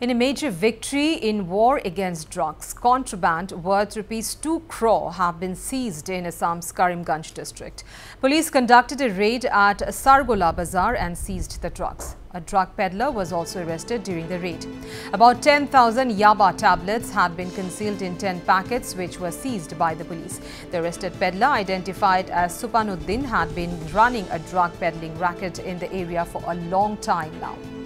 In a major victory in war against drugs, contraband worth ₹2 crore have been seized in Assam's Karimganj district. Police conducted a raid at Sargola Bazar and seized the drugs. A drug peddler was also arrested during the raid. About 10,000 Yaba tablets had been concealed in 10 packets which were seized by the police. The arrested peddler, identified as Supanuddin, had been running a drug peddling racket in the area for a long time now.